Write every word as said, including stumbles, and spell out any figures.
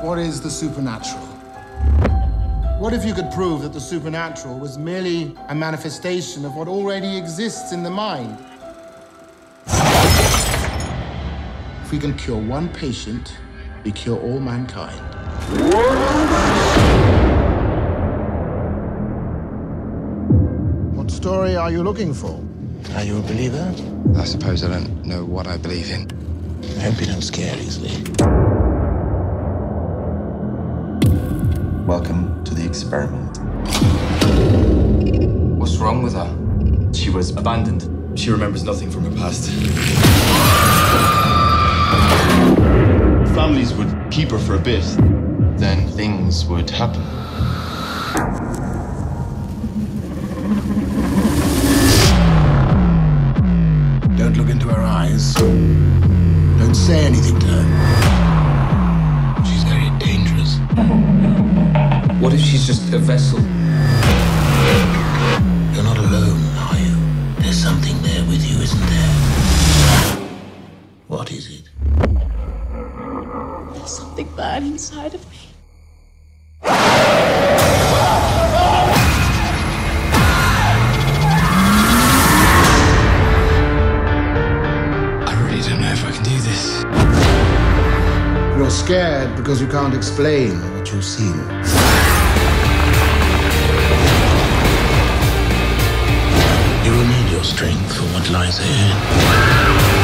What is the supernatural? What if you could prove that the supernatural was merely a manifestation of what already exists in the mind? If we can cure one patient, we cure all mankind. What story are you looking for? Are you a believer? I suppose I don't know what I believe in. I hope you don't scare easily. Welcome to the experiment. What's wrong with her? She was abandoned. She remembers nothing from her past. Families would keep her for a bit, then things would happen. Don't look into her eyes. Don't say anything to her. She's very dangerous. What if she's just a vessel? You're not alone, are you? There's something there with you, isn't there? What is it? There's something bad inside of me. I really don't know if I can do this. You're scared because you can't explain what you've seen. You will need your strength for what lies ahead.